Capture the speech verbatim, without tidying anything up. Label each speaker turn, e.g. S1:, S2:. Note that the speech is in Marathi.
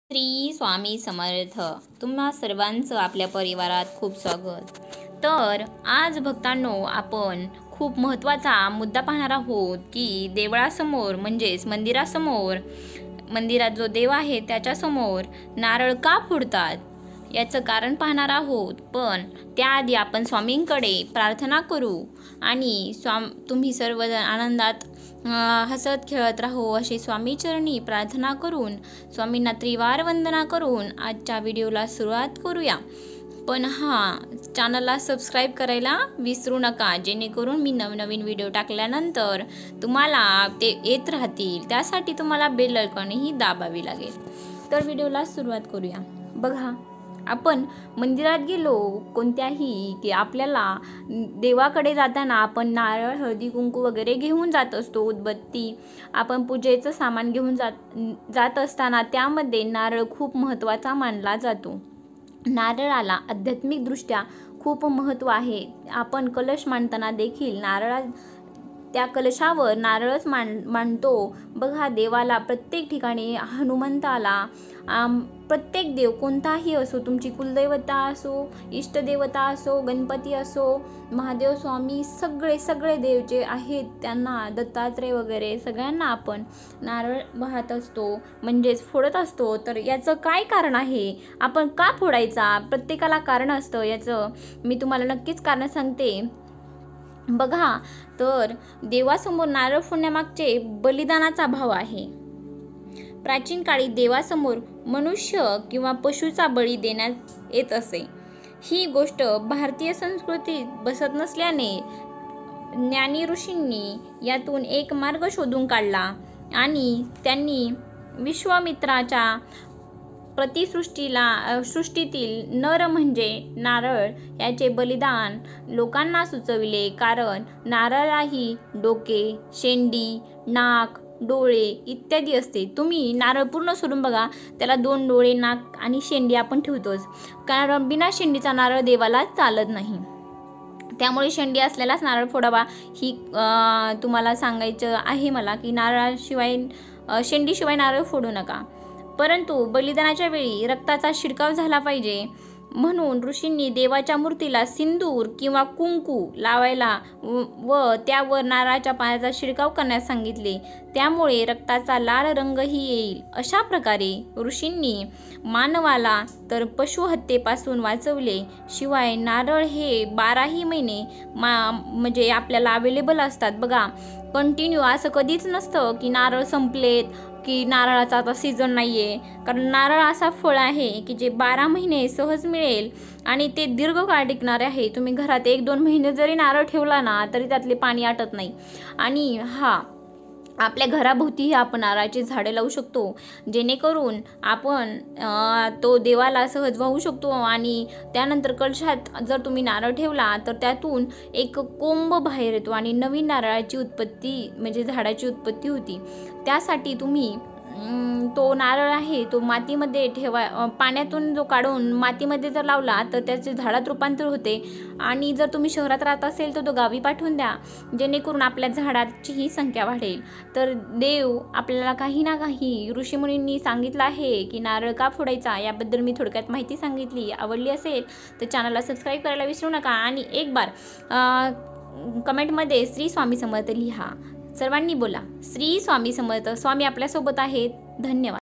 S1: श्री स्वामी समर्थ. तुम्हा सर्वांचं आपल्या परिवारात खूप स्वागत. तर आज भक्तांनो, आपण खूप महत्त्वाचा मुद्दा पाहणार आहोत की देवळासमोर म्हणजेच मंदिरासमोर, मंदिरात जो देव आहे त्याच्यासमोर नारळ का फोडतात याचं कारण पाहणार आहोत. पण त्याआधी आपण स्वामींकडे प्रार्थना करू आणि स्वाम तुम्ही सर्वजण आनंदात हसत खेळत राहो अशी स्वामीचरणी प्रार्थना करून, स्वामींना त्रिवार वंदना करून आजच्या व्हिडिओला सुरुवात करूया. पण हा चॅनलला सबस्क्राईब करायला विसरू नका, जेणेकरून मी नवनवीन व्हिडिओ टाकल्यानंतर तुम्हाला ते येत राहतील. त्यासाठी तुम्हाला बेल आयकॉनही दाबावी लागेल. तर व्हिडिओला सुरुवात करूया. बघा, आपण मंदिरात गेलो कोणत्याही की आपल्याला देवाकडे जाताना आपण नारळ, हळदी, कुंकू वगैरे घेऊन जात असतो, उदबत्ती, आपण पूजेचं सामान घेऊन जात जात असताना त्यामध्ये नारळ खूप महत्त्वाचा मानला जातो. नारळाला आध्यात्मिकदृष्ट्या खूप महत्त्व आहे. आपण कलश मांडताना देखील नारळा त्या कलशावर नारळच मान मांडतो. बघा, देवाला प्रत्येक ठिकाणी, हनुमंताला, प्रत्येक देव कोणताही असो, तुमची कुलदैवता असो, इष्टदेवता असो, गणपती असो, महादेव, स्वामी, सगळे सगळे देव जे आहेत त्यांना, दत्तात्रय वगैरे सगळ्यांना आपण नारळ वाहत असतो, म्हणजेच फोडत असतो. तर याचं काय कारण आहे, आपण का फोडायचा? प्रत्येकाला कारण असतं. याचं मी तुम्हाला नक्कीच कारण सांगते. बघा, तर देवासमोर नारळ फोडण्यामागचे बलिदानाचा भाव आहे. प्राचीन काळी देवासमोर मनुष्य किंवा पशुचा बळी देण्यात येत असे. ही गोष्ट भारतीय संस्कृतीत बसत नसल्याने ज्ञानी ऋषींनी यातून एक मार्ग शोधून काढला आणि त्यांनी विश्वामित्राच्या प्रतिसृष्टीला सृष्टीतील नर म्हणजे नारळ याचे बलिदान लोकांना सुचविले. कारण नारळाही डोके, शेंडी, नाक, डोळे इत्यादी असते. तुम्ही नारळ पूर्ण सोडून बघा, त्याला दोन डोळे, नाक आणि शेंडी आपण ठेवतोच. कारण बिना शेंडीचा नारळ देवाला चालत नाही. त्यामुळे शेंडी असलेलाच नारळ फोडावा ही तुम्हाला सांगायचं आहे मला, की नारळाशिवाय, शेंडीशिवाय नारळ फोडू नका. परंतु बलिदानाच्या वेळी रक्ताचा शिडकाव झाला पाहिजे म्हणून ऋषींनी देवाच्या मूर्तीला सिंदूर किंवा कुंकू लावायला व त्यावर नारळाच्या पाण्याचा शिडकाव करण्यास सांगितले. त्यामुळे रक्ताचा लाल रंगही येईल. अशा प्रकारे ऋषींनी मानवाला तर पशुहत्येपासून वाचवले. शिवाय नारळ हे बाराही महिने मा म्हणजे आपल्याला अवेलेबल असतात. बघा, कंटिन्यू असं कधीच नसतं की नारळ संपलेत, की नारळाचा आता सीझन नाही आहे. कारण नारळ असा फळ आहे की जे बारा महिने सहज मिळेल आणि ते दीर्घकाळ टिकणारे आहे. तुम्ही घरात एक दोन महिने जरी नारळ ठेवला ना तरी त्यातले पाणी आटत नाही. आणि हा आपल्या घराभोवतीही आपण नारळाची झाडे लावू शकतो, जेणेकरून आपण तो देवाला सहज वाहू शकतो. आणि त्यानंतर कलशात जर तुम्ही नारळ ठेवला तर त्यातून एक कोंब बाहेर येतो आणि नवीन नारळाची उत्पत्ती म्हणजे झाडाची उत्पत्ती होती. त्यासाठी तुम्ही तो नारळ आहे तो मातीमध्ये ठेवा, पाण्यातून जो काढून मातीमध्ये जर लावला तर त्याचे झाडात रूपांतर होते. आणि जर तुम्ही शहरात राहत असेल तर तो गावी पाठवून द्या, जेणेकरून आपल्या झाडाचीही संख्या वाढेल. तर देव आपल्याला काही ना काही ऋषीमुनींनी सांगितलं आहे की नारळ का फोडायचा, याबद्दल मी थोडक्यात माहिती सांगितली. आवडली असेल तर चॅनलला सबस्क्राईब करायला विसरू नका आणि एक बार कमेंटमध्ये श्री स्वामी समर्थ लिहा. सर्वांनी बोला, श्री स्वामी समर्थ. स्वामी आपल्यासोबत आहेत. धन्यवाद.